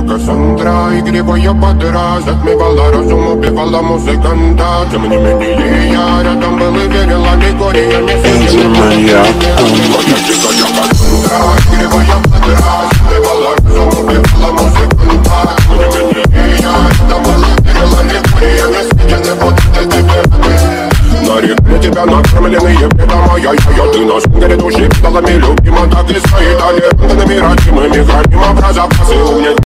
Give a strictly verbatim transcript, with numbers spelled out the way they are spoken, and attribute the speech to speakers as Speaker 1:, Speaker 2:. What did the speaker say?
Speaker 1: Кассандра, игривая подра, затмевала разум, убивала музыканта. Тем не менее я рядом был и верил, аллегория не сидела. Моя тихая Кассандра, игривая подра, затмевала разум, убивала музыканта. Тем не менее я рядом был и верил, аллегория не сидела. Вот это тебе на реке тебя накормленные предама. Я, я, я, ты на шугаре души педалами любима. Так и стоит аллергенными родимыми храним образа.